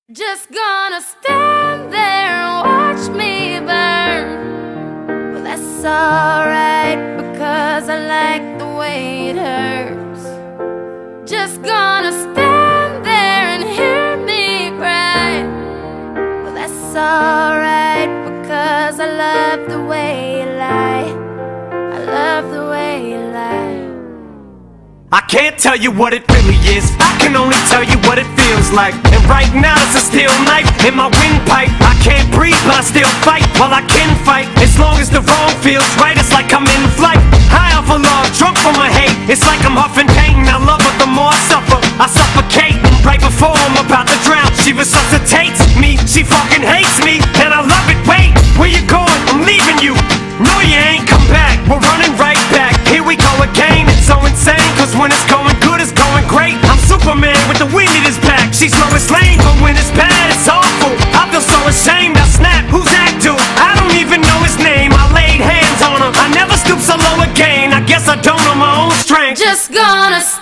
Just gonna stand there and watch me burn. Well, that's alright, because I like the way it hurts. Just gonna stand there and hear me cry. Well, that's alright, because I love the way you lie. I love the way you lie. I can't tell you what it really is, I can only tell you what it feels like. And right now it's a steel knife in my windpipe. I can't breathe but I still fight, while I can fight. As long as the wrong feels right, it's like I'm in flight. High off of love, drunk from my hate. It's like I'm huffing pain, I love her the more I suffer. I suffocate, right before I'm about to drown. She resuscitates me, she fucking hates me, and I love it. Wait, where you going? I'm leaving you. No, you ain't come back, we're running right back. Here we go again, it's so insane, cause when it's going good, it's going great. I'm Superman with the wind in his back. She's Lois Lane, but when it's bad, it's awful. I feel so ashamed, I snap, who's that dude? I don't even know his name, I laid hands on him. I never stoop so low again, I guess I don't know my own strength. Just gonna